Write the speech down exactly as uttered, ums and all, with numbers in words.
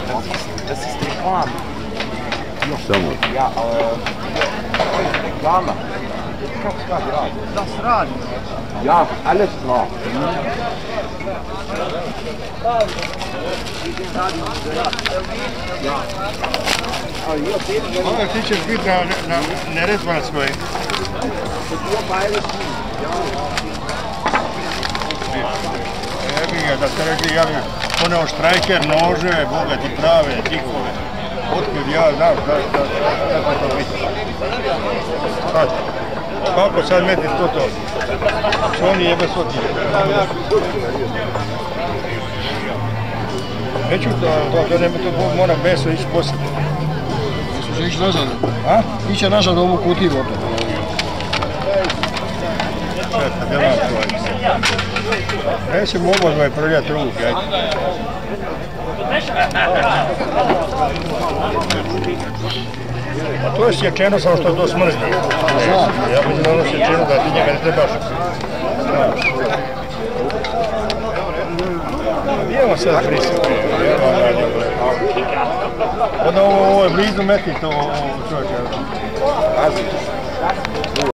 Das ist Reklame. Samo. Ja, ali... Reklama. Kako se radi radi? Da se radi. Ja, alles klar. Ovo ti ćeš biti na Neretvanskoj. Jebi ga, da ste rekli, ja bih poneo štrajker, nože, boga ti prave, dikove. Otkud ja znam kako to biti. Sad, kako sad metiš to to? Što oni jebe sotije? Neću to, to ne to mora meso ići poslije. Će ići nazad? A? Iće nazad ovu kutiju opet. Čekaj, gdje vam tvoj? Neće mogo zvaj prljati ruke, ajde. A to je sječeno samo što to smrzni. Ja mislim da ono sječeno da ti njega ne trebaš. Idemo sad prisjeti. Onda ovo je blizu meti to čovječe.